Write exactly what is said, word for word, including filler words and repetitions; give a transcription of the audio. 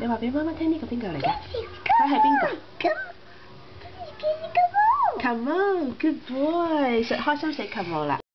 你話俾媽媽聽呢個邊個嚟㗎？佢係邊個？咁，Come on，Good boy，食開心食 Come on 啦。